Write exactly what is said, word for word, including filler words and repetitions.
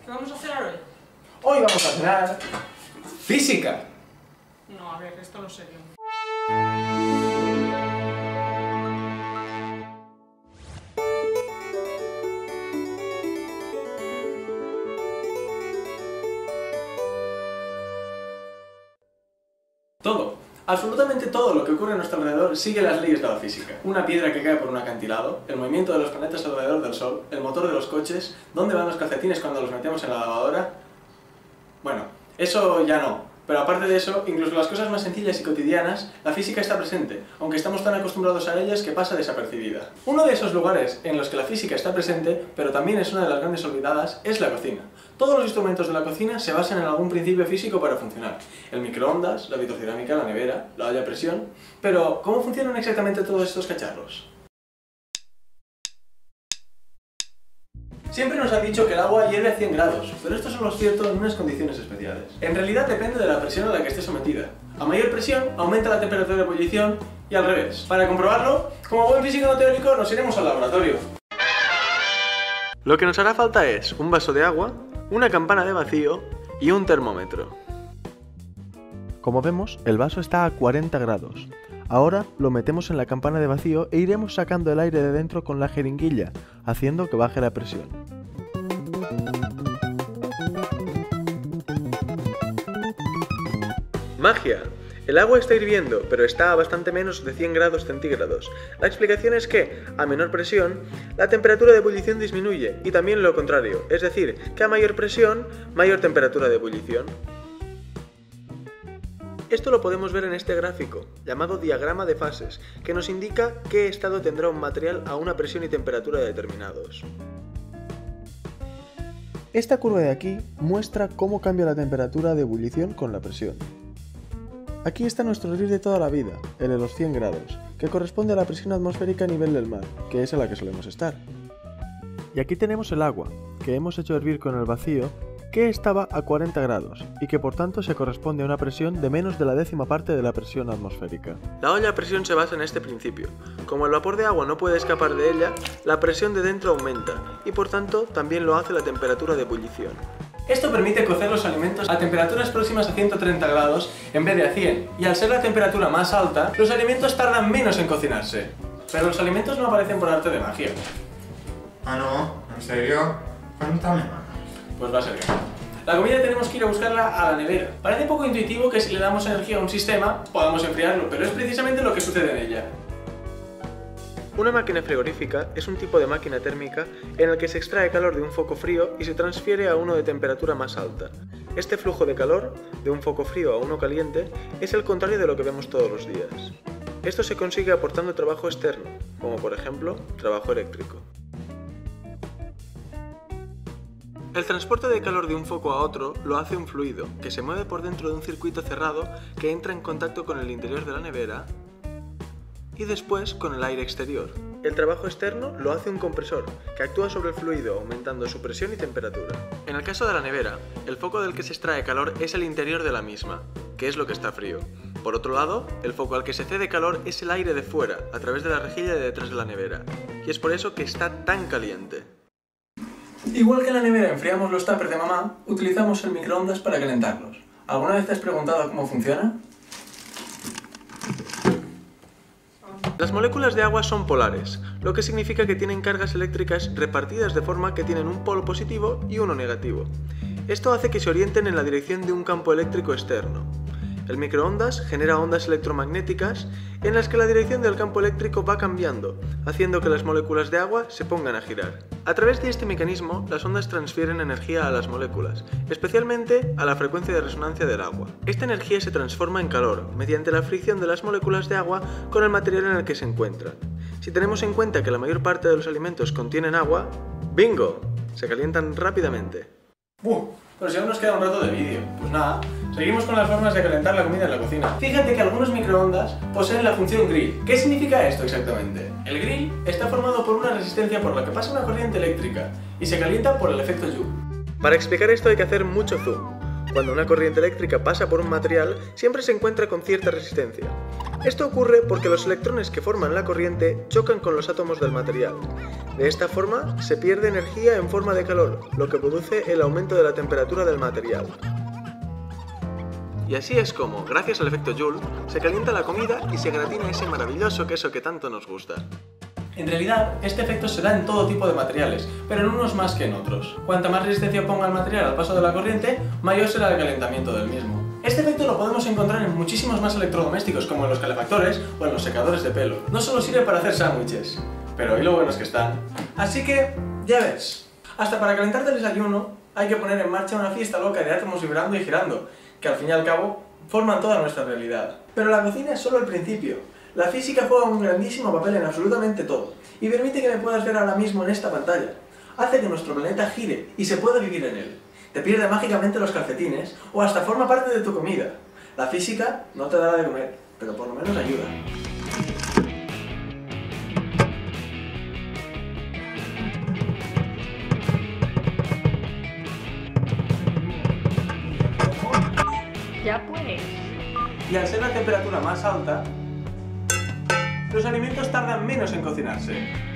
¿Qué vamos a cenar hoy? Hoy vamos a cenar... ¡física! No, a ver, esto no es serio. Todo, absolutamente todo lo que ocurre a nuestro alrededor sigue las leyes de la física. Una piedra que cae por un acantilado, el movimiento de los planetas alrededor del Sol, el motor de los coches, dónde van los calcetines cuando los metemos en la lavadora... Bueno, eso ya no. Pero aparte de eso, incluso las cosas más sencillas y cotidianas, la física está presente, aunque estamos tan acostumbrados a ellas que pasa desapercibida. Uno de esos lugares en los que la física está presente, pero también es una de las grandes olvidadas, es la cocina. Todos los instrumentos de la cocina se basan en algún principio físico para funcionar. El microondas, la vitrocerámica, la nevera, la olla a presión... Pero, ¿cómo funcionan exactamente todos estos cacharros? Siempre nos han dicho que el agua hierve a cien grados, pero esto solo es cierto en unas condiciones especiales. En realidad depende de la presión a la que esté sometida. A mayor presión, aumenta la temperatura de ebullición y al revés. Para comprobarlo, como buen físico no teórico, nos iremos al laboratorio. Lo que nos hará falta es un vaso de agua, una campana de vacío y un termómetro. Como vemos, el vaso está a cuarenta grados. Ahora lo metemos en la campana de vacío e iremos sacando el aire de dentro con la jeringuilla, haciendo que baje la presión. ¡Magia! El agua está hirviendo, pero está a bastante menos de cien grados centígrados. La explicación es que, a menor presión, la temperatura de ebullición disminuye, y también lo contrario, es decir, que a mayor presión, mayor temperatura de ebullición. Esto lo podemos ver en este gráfico, llamado diagrama de fases, que nos indica qué estado tendrá un material a una presión y temperatura determinados. Esta curva de aquí muestra cómo cambia la temperatura de ebullición con la presión. Aquí está nuestro hervir de toda la vida, el de los cien grados, que corresponde a la presión atmosférica a nivel del mar, que es a la que solemos estar. Y aquí tenemos el agua, que hemos hecho hervir con el vacío, que estaba a cuarenta grados, y que por tanto se corresponde a una presión de menos de la décima parte de la presión atmosférica. La olla a presión se basa en este principio. Como el vapor de agua no puede escapar de ella, la presión de dentro aumenta, y por tanto también lo hace la temperatura de ebullición. Esto permite cocer los alimentos a temperaturas próximas a ciento treinta grados en vez de a cien, y al ser la temperatura más alta, los alimentos tardan menos en cocinarse. Pero los alimentos no aparecen por arte de magia. Ah, no, ¿en serio? Cuéntame más. Pues va a ser que no. La comida tenemos que ir a buscarla a la nevera. Parece poco intuitivo que si le damos energía a un sistema, podamos enfriarlo, pero es precisamente lo que sucede en ella. Una máquina frigorífica es un tipo de máquina térmica en el que se extrae calor de un foco frío y se transfiere a uno de temperatura más alta. Este flujo de calor, de un foco frío a uno caliente, es el contrario de lo que vemos todos los días. Esto se consigue aportando trabajo externo, como por ejemplo, trabajo eléctrico. El transporte de calor de un foco a otro lo hace un fluido, que se mueve por dentro de un circuito cerrado que entra en contacto con el interior de la nevera y después con el aire exterior. El trabajo externo lo hace un compresor, que actúa sobre el fluido aumentando su presión y temperatura. En el caso de la nevera, el foco del que se extrae calor es el interior de la misma, que es lo que está frío. Por otro lado, el foco al que se cede calor es el aire de fuera, a través de la rejilla de detrás de la nevera, y es por eso que está tan caliente. Igual que en la nevera enfriamos los tuppers de mamá, utilizamos el microondas para calentarlos. ¿Alguna vez te has preguntado cómo funciona? Las moléculas de agua son polares, lo que significa que tienen cargas eléctricas repartidas de forma que tienen un polo positivo y uno negativo. Esto hace que se orienten en la dirección de un campo eléctrico externo. El microondas genera ondas electromagnéticas en las que la dirección del campo eléctrico va cambiando, haciendo que las moléculas de agua se pongan a girar. A través de este mecanismo, las ondas transfieren energía a las moléculas, especialmente a la frecuencia de resonancia del agua. Esta energía se transforma en calor mediante la fricción de las moléculas de agua con el material en el que se encuentran. Si tenemos en cuenta que la mayor parte de los alimentos contienen agua, ¡bingo!, se calientan rápidamente. ¡Buh! Pero si aún nos queda un rato de vídeo. Pues nada, seguimos con las formas de calentar la comida en la cocina. Fíjate que algunos microondas poseen la función grill. ¿Qué significa esto exactamente? El grill está formado por una resistencia por la que pasa una corriente eléctrica y se calienta por el efecto Joule. Para explicar esto hay que hacer mucho zoom. Cuando una corriente eléctrica pasa por un material, siempre se encuentra con cierta resistencia. Esto ocurre porque los electrones que forman la corriente chocan con los átomos del material. De esta forma, se pierde energía en forma de calor, lo que produce el aumento de la temperatura del material. Y así es como, gracias al efecto Joule, se calienta la comida y se gratina ese maravilloso queso que tanto nos gusta. En realidad, este efecto se da en todo tipo de materiales, pero en unos más que en otros. Cuanta más resistencia ponga el material al paso de la corriente, mayor será el calentamiento del mismo. Este efecto lo podemos encontrar en muchísimos más electrodomésticos, como en los calefactores o en los secadores de pelo. No solo sirve para hacer sándwiches, pero hoy lo buenos que están. Así que, ya ves, hasta para calentarte el desayuno hay que poner en marcha una fiesta loca de átomos vibrando y girando, que al fin y al cabo forman toda nuestra realidad. Pero la cocina es solo el principio. La física juega un grandísimo papel en absolutamente todo, y permite que me puedas ver ahora mismo en esta pantalla. Hace que nuestro planeta gire y se pueda vivir en él. Te pierde mágicamente los calcetines, o hasta forma parte de tu comida. La física no te dará de comer, pero por lo menos ayuda. Ya pues. Y al ser la temperatura más alta, los alimentos tardan menos en cocinarse.